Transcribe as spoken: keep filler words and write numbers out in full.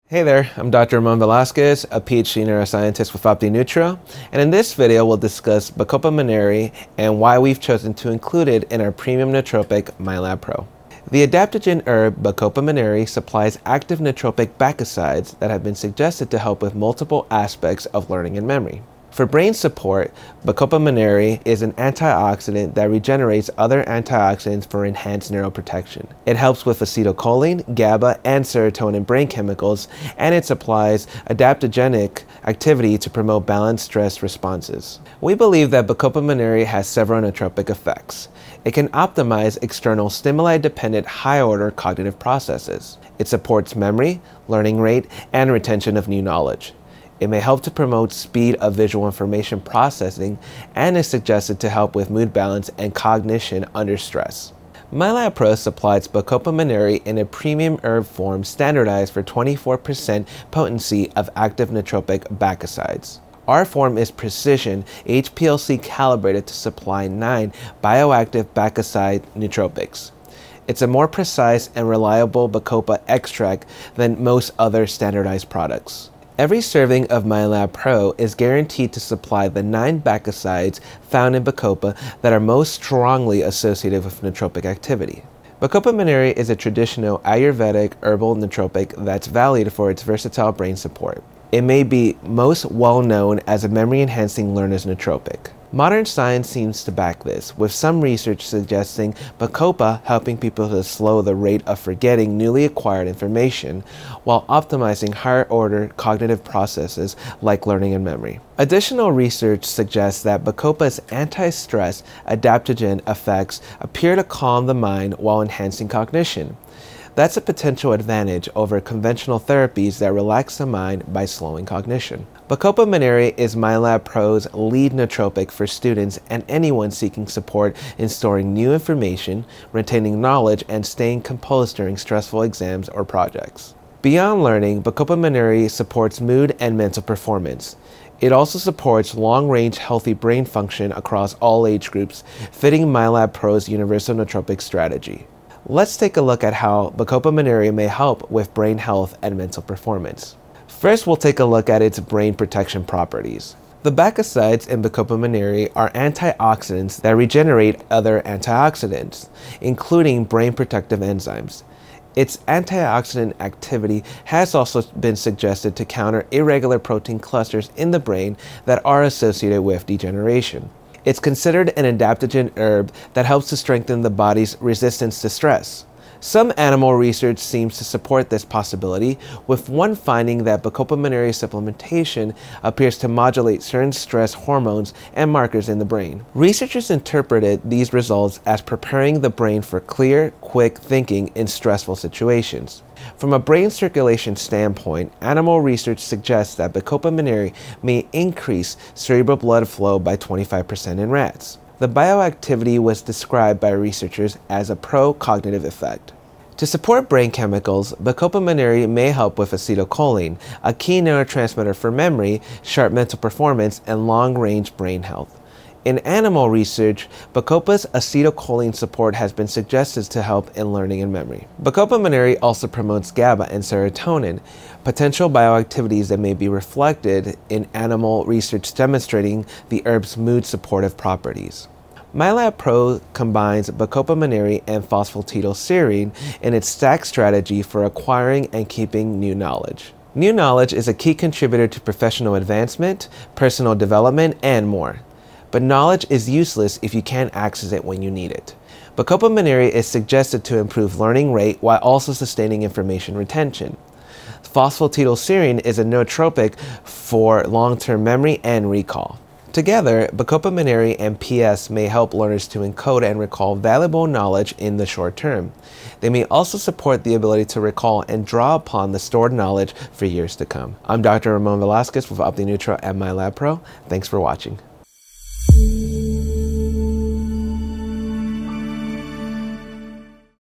Hey there, I'm Doctor Ramon Velasquez, a PhD neuroscientist with OptiNeutro, and in this video we'll discuss Bacopa moneri and why we've chosen to include it in our premium nootropic MyLab Pro. The adaptogen herb Bacopa moneri supplies active nootropic bacosides that have been suggested to help with multiple aspects of learning and memory. For brain support, Bacopa moneri is an antioxidant that regenerates other antioxidants for enhanced neuroprotection. It helps with acetylcholine, GABA, and serotonin brain chemicals, and it supplies adaptogenic activity to promote balanced stress responses. We believe that Bacopa moneri has several nootropic effects. It can optimize external stimuli-dependent high-order cognitive processes. It supports memory, learning rate, and retention of new knowledge. It may help to promote speed of visual information processing and is suggested to help with mood balance and cognition under stress. MyLab Pro supplies Bacopa moneri in a premium herb form standardized for twenty-four percent potency of active nootropic bacosides. Our form is precision H P L C calibrated to supply nine bioactive bacoside nootropics. It's a more precise and reliable Bacopa extract than most other standardized products. Every serving of MyLab Pro is guaranteed to supply the nine bacosides found in Bacopa that are most strongly associated with nootropic activity. Bacopa moneri is a traditional Ayurvedic herbal nootropic that's valued for its versatile brain support. It may be most well known as a memory-enhancing learner's nootropic. Modern science seems to back this, with some research suggesting Bacopa helping people to slow the rate of forgetting newly acquired information while optimizing higher-order cognitive processes like learning and memory. Additional research suggests that Bacopa's anti-stress adaptogen effects appear to calm the mind while enhancing cognition. That's a potential advantage over conventional therapies that relax the mind by slowing cognition. Bacopa moneri is MyLab Pro's lead nootropic for students and anyone seeking support in storing new information, retaining knowledge, and staying composed during stressful exams or projects. Beyond learning, Bacopa moneri supports mood and mental performance. It also supports long-range healthy brain function across all age groups, fitting MyLab Pro's universal nootropic strategy. Let's take a look at how Bacopa moneri may help with brain health and mental performance. First, we'll take a look at its brain protection properties. The bacosides in Bacopa moneri are antioxidants that regenerate other antioxidants, including brain protective enzymes. Its antioxidant activity has also been suggested to counter irregular protein clusters in the brain that are associated with degeneration. It's considered an adaptogen herb that helps to strengthen the body's resistance to stress. Some animal research seems to support this possibility, with one finding that Bacopa moneri supplementation appears to modulate certain stress hormones and markers in the brain. Researchers interpreted these results as preparing the brain for clear, quick thinking in stressful situations. From a brain circulation standpoint, animal research suggests that Bacopa moneri may increase cerebral blood flow by twenty-five percent in rats. The bioactivity was described by researchers as a pro-cognitive effect. To support brain chemicals, Bacopa moneri may help with acetylcholine, a key neurotransmitter for memory, sharp mental performance, and long-range brain health. In animal research, Bacopa's acetylcholine support has been suggested to help in learning and memory. Bacopa moneri also promotes GABA and serotonin, potential bioactivities that may be reflected in animal research demonstrating the herb's mood supportive properties. MyLab Pro combines Bacopa moneri and phosphatidylserine in its stack strategy for acquiring and keeping new knowledge. New knowledge is a key contributor to professional advancement, personal development, and more. But knowledge is useless if you can't access it when you need it. Bacopa moneri is suggested to improve learning rate while also sustaining information retention. Phosphatidylserine is a nootropic for long-term memory and recall. Together, Bacopa moneri and P S may help learners to encode and recall valuable knowledge in the short term. They may also support the ability to recall and draw upon the stored knowledge for years to come. I'm Doctor Ramon Velasquez with OptiNeutro and MyLab Pro. Thanks for watching.